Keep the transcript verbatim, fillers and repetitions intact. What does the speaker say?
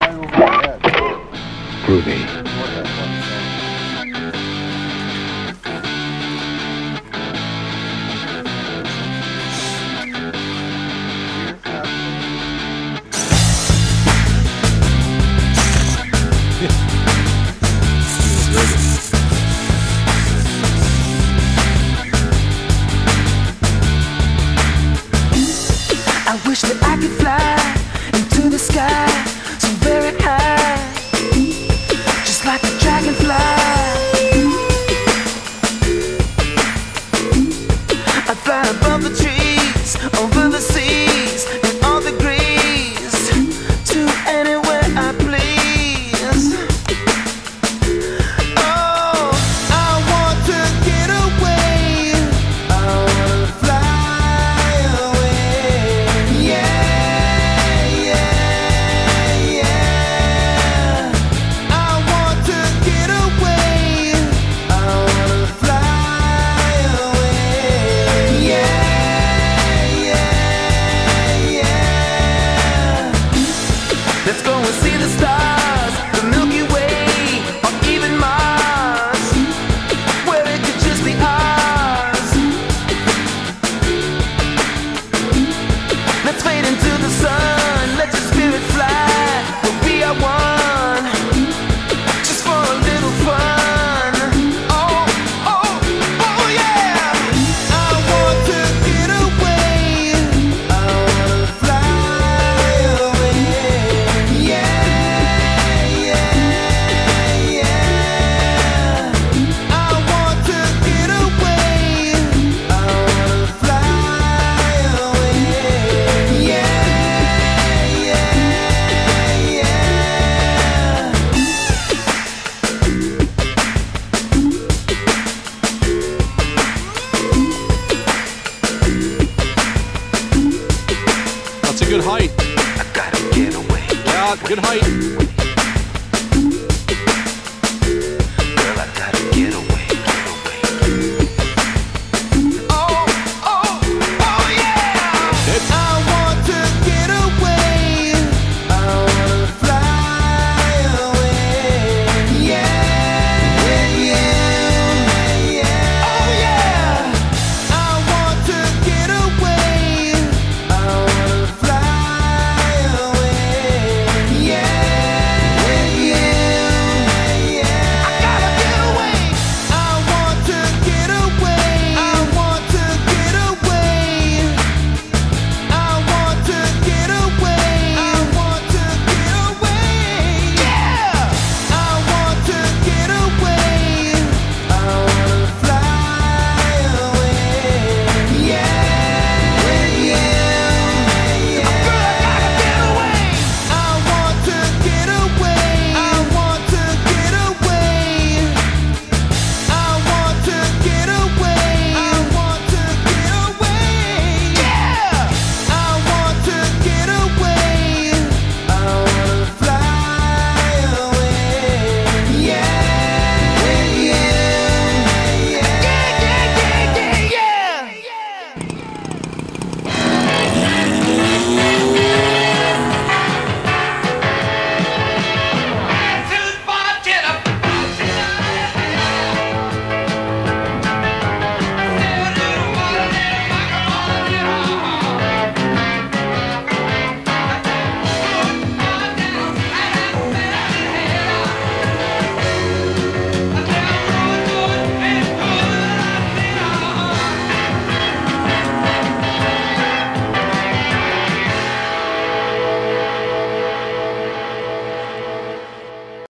right over my head. Groovy. I wish that I could fly into the sky so very high, just like a dragonfly. I'd fly above the trees, over the seas, in all degrees, to anywhere I please. Oh, I want to get away. I wanna fly away. Yeah, yeah, yeah. I want to get away. I wanna fly away. Yeah, yeah, yeah. Let's go and see the stars, the Milky Way, or even Mars, where it could just be ours. Let's fade into the sun, let your spirit fly, we'll be our one, just for a little fun. Oh, oh, oh yeah. I want to get away. I wanna fly away. Yeah, yeah, yeah. I want to get away. I wanna fly away. Yeah, yeah, yeah. That's a good height. I gotta get away. Yeah, good height.